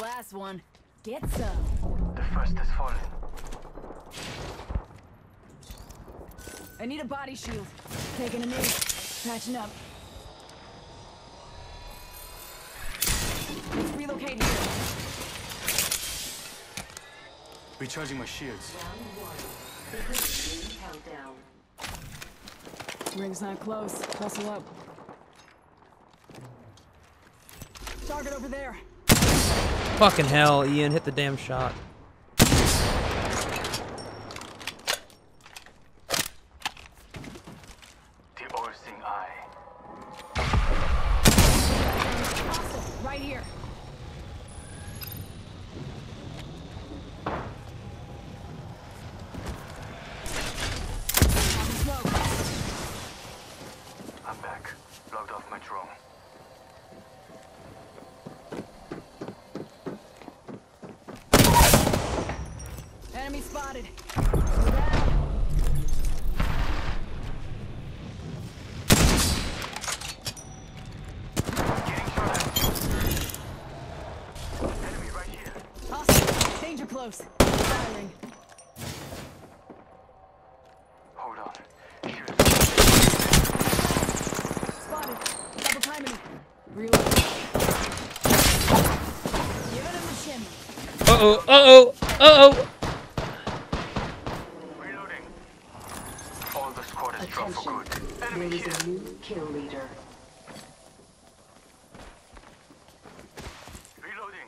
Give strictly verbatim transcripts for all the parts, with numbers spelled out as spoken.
last one. Get some. The first has fallen. I need a body shield. Taking a knee. Patching up. Let's relocate here. Recharging my shields. Countdown. Ring's not close. Hustle up. Target over there. Fucking hell, Ian, hit the damn shot. The all-seeing eye. Hostile, right here. Smoke. I'm back. Logged off my drone. Enemy spotted. Enemy right here. Hostile. Danger close. Firing. Hold on. Shoot. Spotted. Double timing. Reload. Giving him the shimmy. Uh oh, uh oh, uh oh. Reloading. All the squad is dropped for good. There Enemy is here. a new kill leader. Reloading.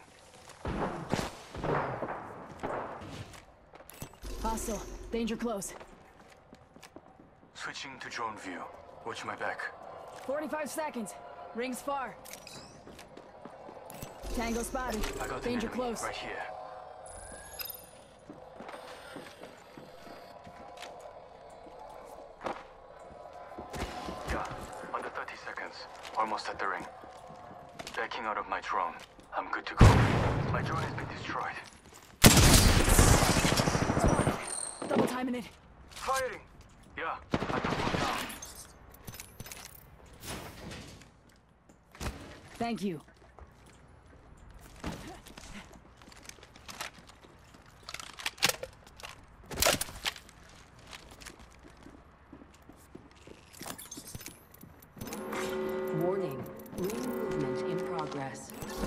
Hostile. Danger close. Switching to drone view. Watch my back. forty-five seconds. Rings far. Tango spotted. I got an Danger enemy close. right here. Yeah, under thirty seconds. Almost at the ring. Backing out of my drone. I'm good to go. My drone has been destroyed. Spotted. Double timing it. Firing! Yeah, I took one down. Thank you. Warning. Ring movement in progress.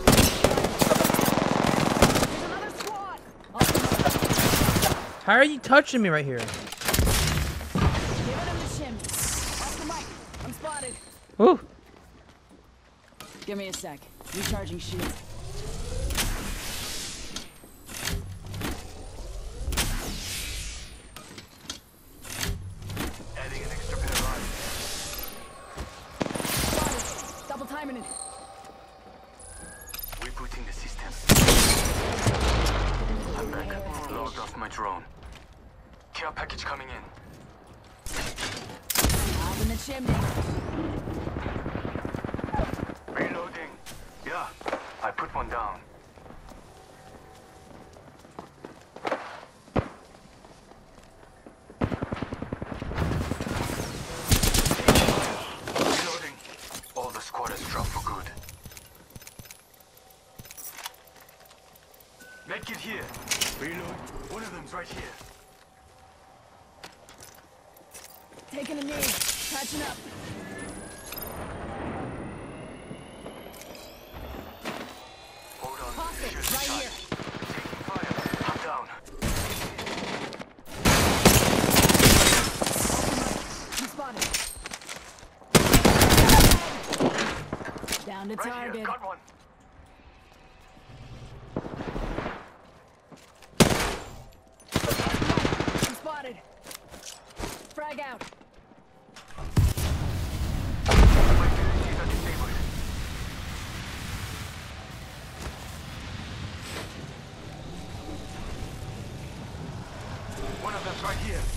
There's another squad. How are you touching me right here? Giving him the shimmy. Off the mic. I'm spotted. Ooh. Give me a sec. Recharging shield. Adding an extra pair of eyes. Spotted. Double timing it. Rebooting the system. I'm back. Logged off my drone. Care package coming in. Up in the chimney. Reloading. Yeah, I put one down. Reloading. All the squad is dropped for good. Medkit here. Reload. One of them's right here. Taking a knee. Patching up. Hold on. Hostile. Shields Right inside. here. Taking fire. I'm down. I'm spotted. Down to Right target. here. Got one. I'm spotted. Frag out. My abilities are disabled. One of them's right here.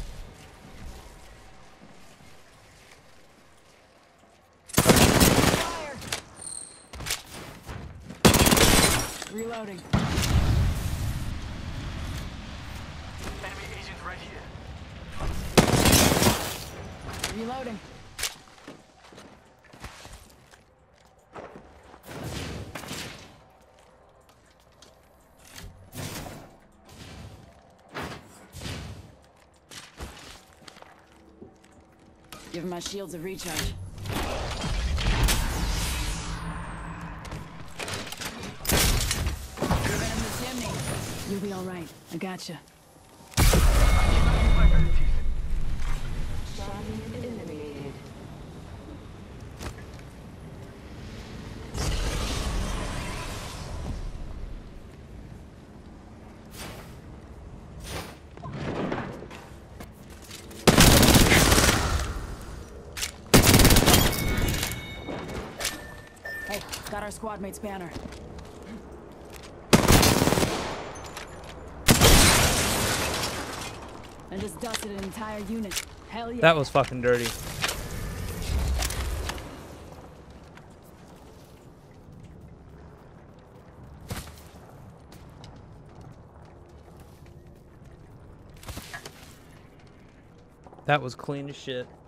Fire. Reloading. Enemy agent right here. Reloading. Give my shields a recharge. Prevent him the chimney. You'll be all right. I gotcha. Target eliminated. Hey, got our squad mate's banner. I just dusted an entire unit. Hell yeah. That was fucking dirty. That was clean as shit.